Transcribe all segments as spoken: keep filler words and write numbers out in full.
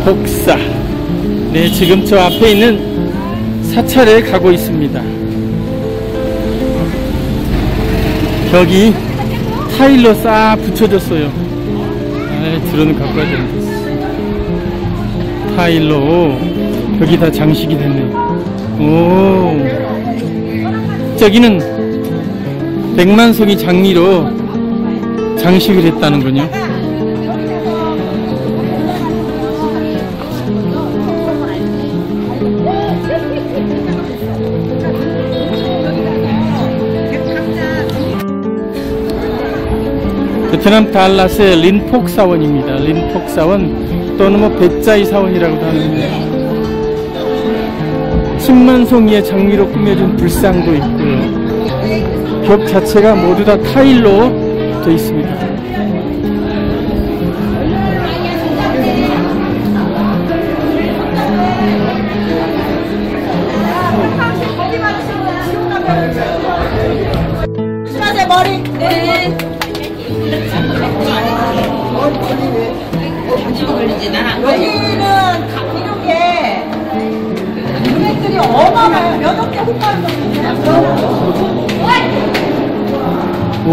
복사. 네, 지금 저 앞에 있는 사찰에 가고 있습니다. 벽이 타일로 싹 붙여졌어요. 아, 들어는 갖고 와야 되는데. 타일로 벽이 다 장식이 됐네요. 오, 저기는 백만송이 장미로 장식을 했다는군요. 베트남 달랏의 린폭 사원입니다. 린폭 사원 또는 뭐 배짜이 사원이라고도 하는데, 십만 송이의 장미로 꾸며진 불상도 있고요. 벽 자체가 모두 다 타일로 되어 있습니다. 조심하세요, 머리. 네. 여기는 이렇게 금액들이 어마어마해요. 여덟 개 홈파는 오.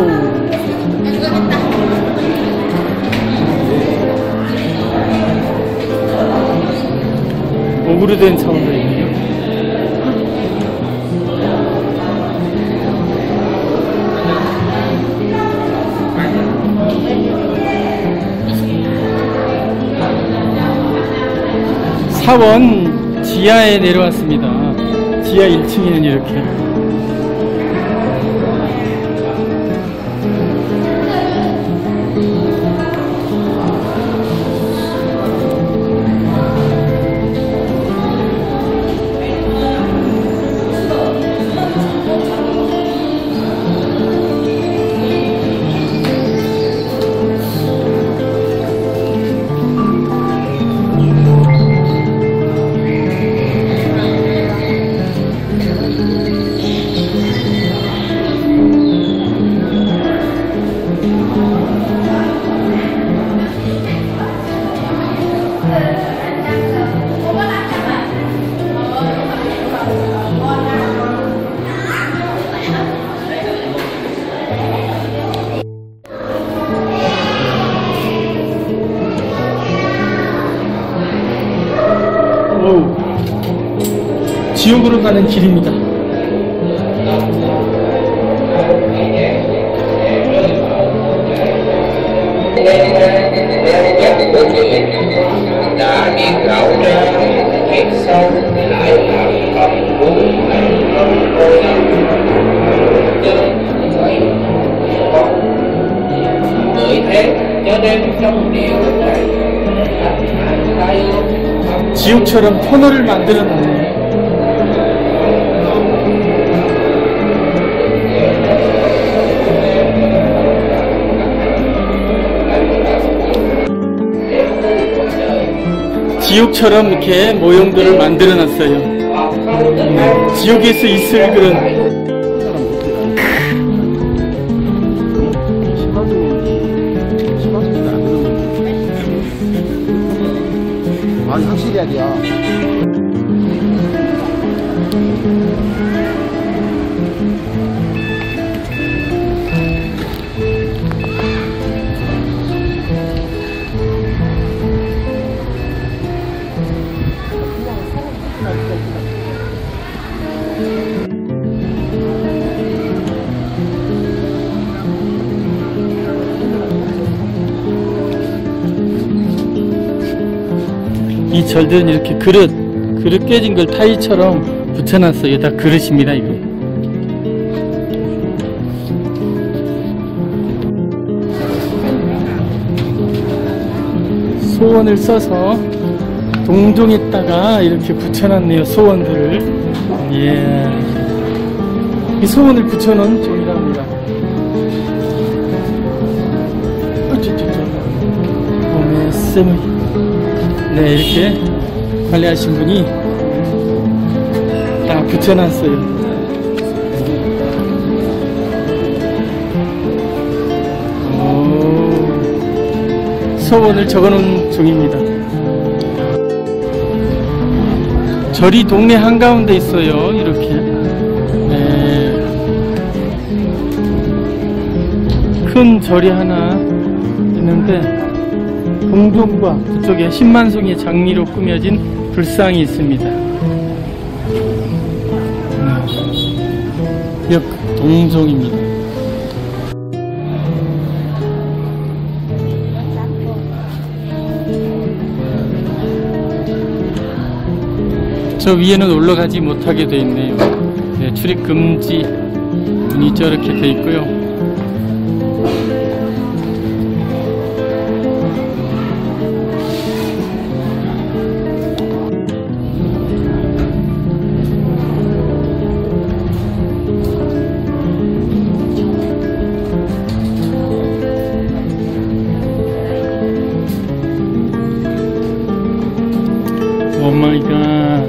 오그루된 차원도 있네요. 사원 지하에 내려왔습니다. 지하 일 층에는 이렇게 오, 지옥으로 가는 길입니다. Đã nghiêng gạo ra kiệt sâu lại làm cầm cuốn bởi thế cho nên trong điều này 지옥처럼 터널을 만들어 놨네요. 지옥처럼 이렇게 모형들을 만들어 놨어요. 네, 지옥에서 있을 그런 아니 확실히 해야 돼요. 이 절들은 이렇게 그릇, 그릇 깨진 걸 타일처럼 붙여놨어요. 다 그릇입니다, 이거. 소원을 써서 동종에다가 이렇게 붙여놨네요, 소원들을. 예. 이 소원을 붙여놓은 종이랍니다. 어쩌쩌쩌. 몸에 쌤을. 네, 이렇게 관리하신 분이 다 붙여놨어요. 오, 소원을 적어놓은 종입니다. 절이 동네 한가운데 있어요. 이렇게. 네. 큰 절이 하나 있는데 동종과 그쪽에 십만송이의 장미로 꾸며진 불상이 있습니다. 네. 역 동종입니다. 저 위에는 올라가지 못하게 되어 있네요. 네, 출입 금지 문이 저렇게 되어 있고요. 오 마이 갓.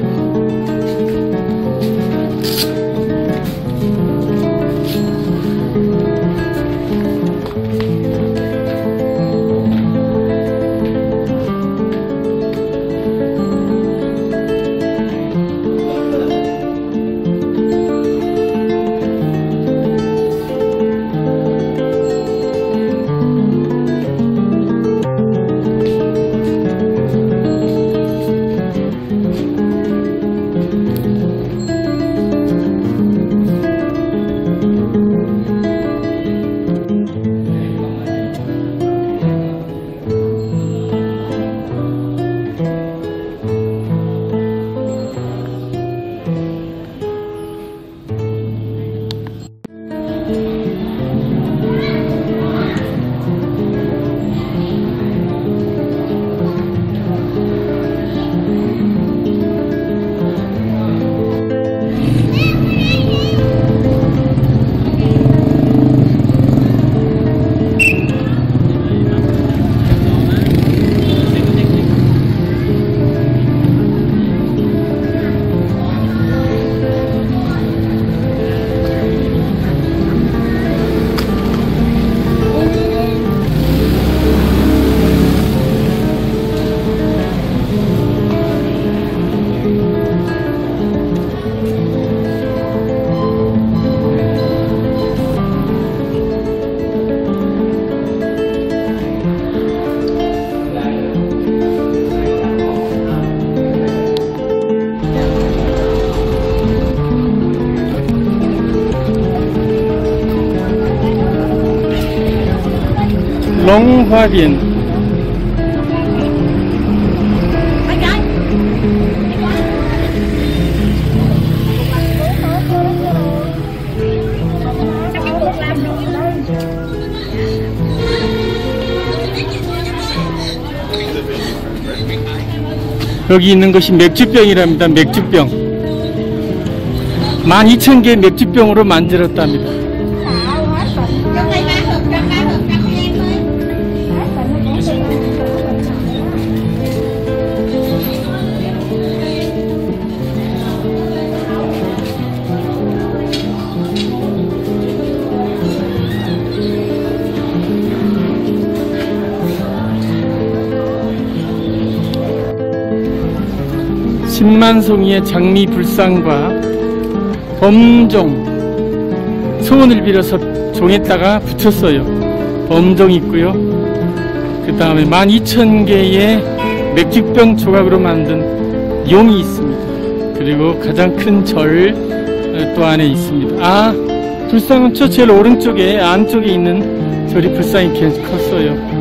롱화빈. 여기 있는 것이 맥주병이랍니다. 맥주병. 만 이천 개의 맥주병으로 만들었답니다. 십만송이의 장미 불상과 범종, 소원을 빌어서 종에다가 붙였어요. 범종 있고요. 그 다음에 만 이천 개의 맥주병 조각으로 만든 용이 있습니다. 그리고 가장 큰 절 또 안에 있습니다. 아, 불상은 저 제일 오른쪽에 안쪽에 있는 절이 불상이 컸어요.